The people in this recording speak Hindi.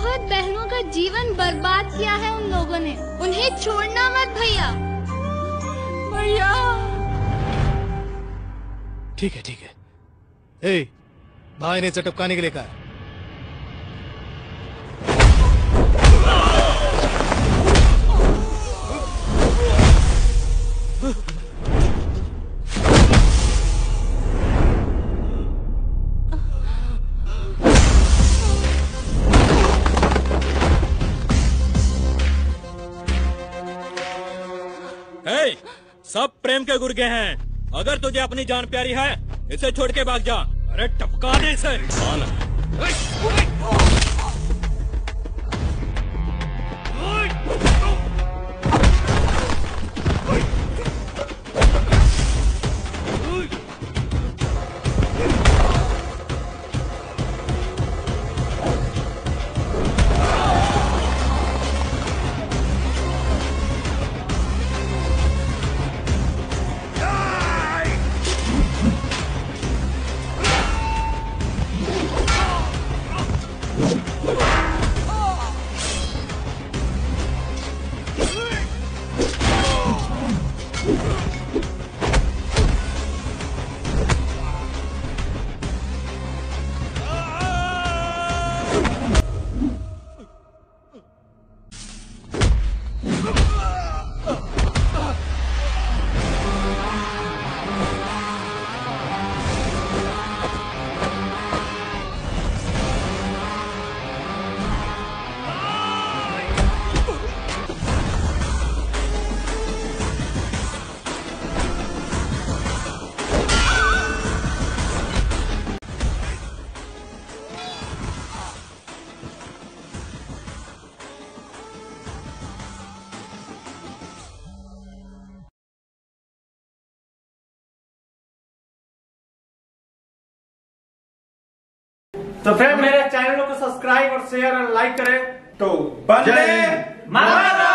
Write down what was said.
बहुत बहनों का जीवन बर्बाद किया है उन लोगों ने। उन्हें छोड़ना मत भैया। भैया ठीक है ठीक है। ए, भाई ने चटपकाने के लिए कहा। सब प्रेम के गुर्गे हैं। अगर तुझे अपनी जान प्यारी है इसे छोड़ के भाग जा। अरे टपका दे इसे। तो फ्रेंड मेरे चैनल को सब्सक्राइब और शेयर और लाइक करें। तो वंदे मातरम।